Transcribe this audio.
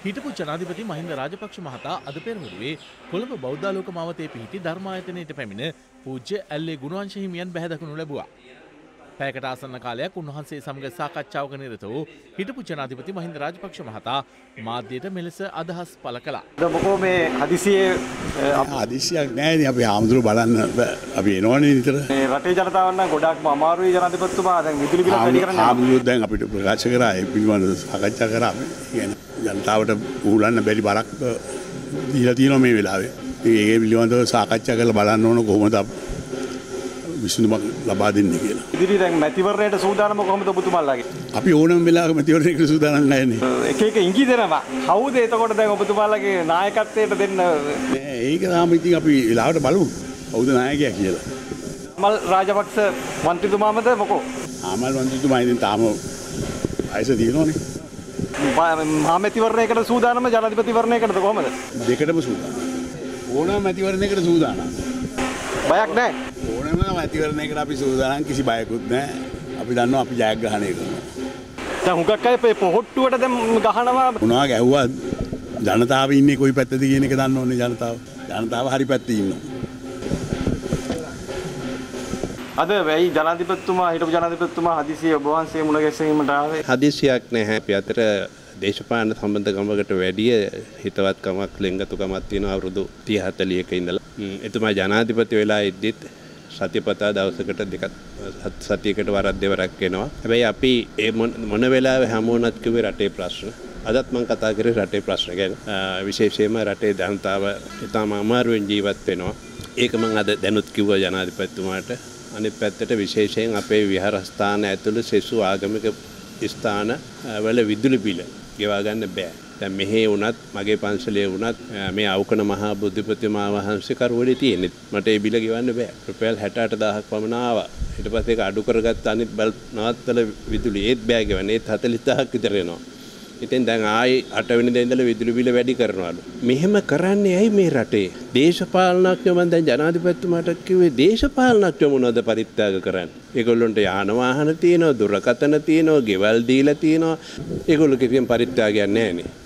හිටපු ජනාධිපති මහින්ද රාජපක්ෂ මහතා අද පෙරමුණුවේ කොළඹ බෞද්ධාලෝක මාවතේ පිහිටි ධර්මායතනයට පැමිණ පූජ්‍ය ඇල්ලේ ගුණවංශ හිමියන් බැහැදකුණු ලැබුවා. පැයකට ආසන්න කාලයක් උන්වහන්සේ සමග සාකච්ඡාවක නිරත වූ හිටපු ජනාධිපති මහින්ද රාජපක්ෂ මහතා මාධ්‍යයට මෙලෙස අදහස් පළ කළා. මොකෝ මේ හදිසියේ හදිසියක් නැහැ අපි ආමතුරු බලන්න අපි එනවනේ නිතර. මේ රටේ ජනතාව නම් ගොඩක්ම අමාරුයි ජනාධිපතිතුමා දැන් විදුලි බිල වැඩි කරන්නේ. ආමතුරු දැන් අපිට ප්‍රකාශ කරා ඒ පිළිබඳව සාකච්ඡා කරා. කියන්නේ ජනතාවට උහුලන්න බැරි බරක් දීලා තියෙනවා මේ වෙලාවේ. ඒක පිළිබඳව සාකච්ඡා කරලා බලන්න ඕන කොහොමද විසඳුමක් ලබා දෙන්නේ කියලා. ඉදිරි දැන් මැතිවරණයට සූදානම කොහොමද ඔබතුමාලාගේ? අපි ඕනම වෙලාවක මැතිවරණයකට සූදානම් නැන්නේ. එක එක ඉඟි දෙනවා. කවුද එතකොට දැන් ඔබතුමාලාගේ නායකත්වයට දෙන්න? නෑ ඒක තාම ඉතින් අපි වෙලාවට බලමු. කවුද නායකයා කියලා. අමල් රාජපක්ෂ මන්ත්‍රීතුමාමද මොකෝ? අමල් මන්ත්‍රීතුමා ඉතින් තාම වයස තියෙනවනේ. මහා මැතිවරණයකට සූදානම ජනාධිපතිවරණයකටද කොහොමද? දෙකටම සූදානම්. ඕනම මැතිවරණයකට සූදානම්. බයක් නැහැ. ඕනම මැතිවරණයකට අපි සූදානම් කිසි බයකුත් නැහැ. අපි දන්නවා අපි ජයග්‍රහණය කරනවා. දැන් හුඟක් අය පොහොට්ටුවට දැන් ගහනවා. මොනවා ගැහුවා ජනතාව ඉන්නේ කොයි පැත්තද කියන එක දන්න ඕනේ ජනතාව. ජනතාව හරි පැත්තේ ඉන්නවා. අද වෙයි ජනාධිපතිතුමා හිටපු ජනාධිපතිතුමා හදිසිය ඔබ වහන්සේ මුණ ගැසීමට ආවේ. හදිසියක් නැහැ. අපි අතර දේශපාලන සම්බන්ධකමකට වැඩිය හිතවත්කමක් ලෙන්ගතුකමක් තියෙන අවුරුදු 30 40ක ඉඳලා. එතුමා ජනාධිපති වෙලා ඉද්දිත් සතිපතා දවසකට දෙකක් සතියකට වරක් දෙවරක් එනවා. හැබැයි අපි ඒ මොන වෙලාවෙ හැමෝනත් කිව්වේ රටේ ප්‍රශ්න. අදත් මම කතා කරේ රටේ ප්‍රශ්න ගැන. විශේෂයෙන්ම රටේ ජනතාව ඉතාම අමාරුවෙන් ජීවත් වෙනවා. ඒක මම අද දැනුත් කිව්වා ජනාධිපතිතුමාට. අනිත් පැත්තට විශේෂයෙන් අපේ විහාරස්ථාන ඇතුළු සෙසු ආගමික ස්ථාන වල විදුලි බිල ගෙවා ගන්න බෑ. දැන් මෙහි වුණත් මගේ පන්සලේ වුණත් මේ අවකන මහා බුද්ධපතිමා වහන්සේ කරුවලේ තියෙන්නේ. මට ඒ බිල ගෙවන්න බෑ. රුපියල් 68000ක් පමණ ආවා. ඊට පස්සේ ඒක අඩු කරගත්ත අනිත් නවත්තල විදුලි ඒත් බෑ ගෙවන්න. ඒත් 40000ක් විතර එනවා. ඉතින් දැන් ආයි 8 වෙනිදා ඉඳලා විදුලි බිල වැඩි කරනවලු. මෙහෙම කරන්නේ ඇයි මේ රටේ? දේශපාලනඥයෝ මම දැන් ජනාධිපතිතුමාට කිව්වේ දේශපාලනඥයෝ මොනවද පරිත්‍යාග කරන්නේ? ඒගොල්ලන්ට යාන වාහන තියෙනවා, දුරකථන තියෙනවා, ගෙවල් දීලා තියෙනවා. ඒගොල්ලෝ කිසිම පරිත්‍යාගයක් නැහැ නේ.